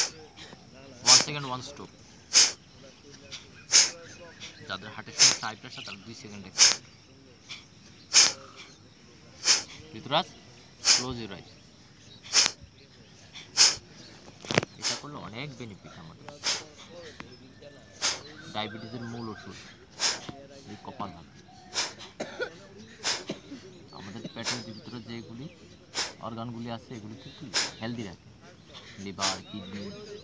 1 second 1 stop. যাদের হার্টের সঙ্গে হাই প্রেশার তারা 2 second expect. Rituraj close your eyes. এটা করলে অনেক বেনিফিট আমাদের। ডায়াবেটিসের মূল ওষুধ এই কপালভাতি। আমাদের পেটের ভিতরে যেগুলি অর্গানগুলি আছে এগুলিকে কি হেলদি রাখে, লিভার, কিডনি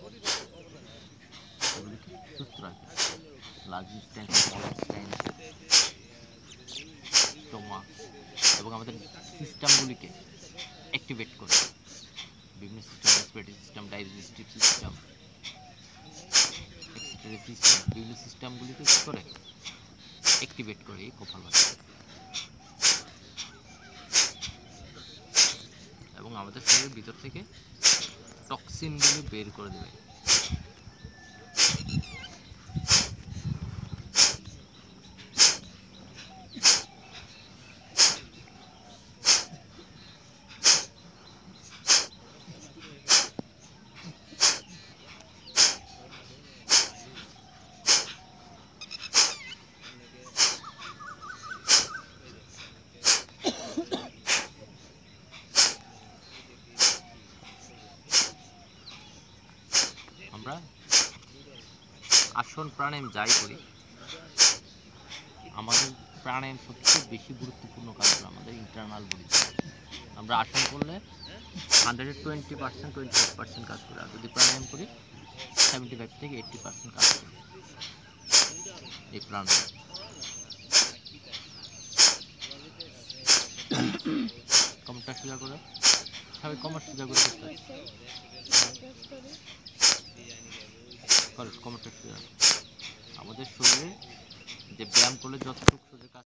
এগুলিকে সুস্থ রাখে, large stent, small stent, stomach এবং আমাদের সিস্টেমগুলিকে অ্যাক্টিভেট করে। বিভিন্ন system, respiratory system, digestive system, excretory system, বিভিন্ন সিস্টেমগুলিকে কী করে অ্যাক্টিভেট করে এই কপালভাতি। এবং আমাদের শরীরের ভিতর থেকে টক্সিনগুলি বের করে দেবে। আমরা আসন প্রাণায়াম যাই করি, আমাদের প্রাণায়াম সবচেয়ে বেশি গুরুত্বপূর্ণ কাজ করে আমাদের ইন্টারনাল বডি। আমরা আসন করলে 120% 25% কাজ করে, আর যদি প্রাণায়াম করি 75 থেকে 80% কাজ করে এই প্রাণায়াম। কমরটা সোজা করে, সবাই কমর সোজা করে করতে হয়। কমরটা সোজা। আমাদের শরীরে যে ব্যায়াম করলে যতটুকু সোজা কাজ